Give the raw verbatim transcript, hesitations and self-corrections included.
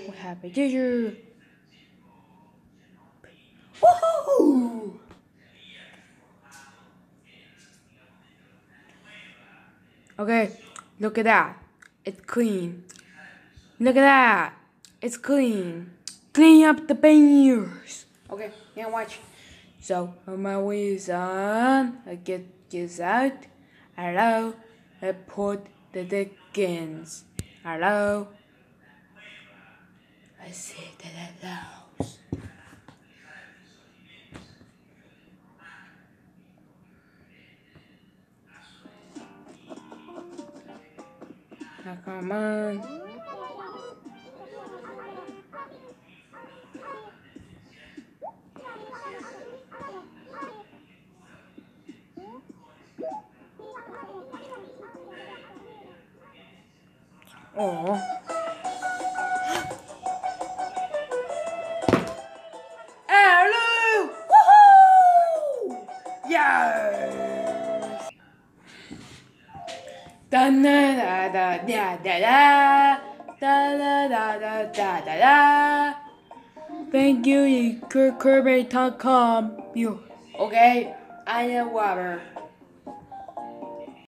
We have a teacher. Woohoo! Okay, look at that. It's clean. Look at that. It's clean. Clean up the beers. Okay, now watch. So, on my way is on. I get this out. Hello. I put the Dickens. Hello. I say that hello. Now come on. Oh. Hello! Woohoo! Yes! Da da da da da da da da da da da da da. Thank you, Kirby dot com. You okay? I am Robert.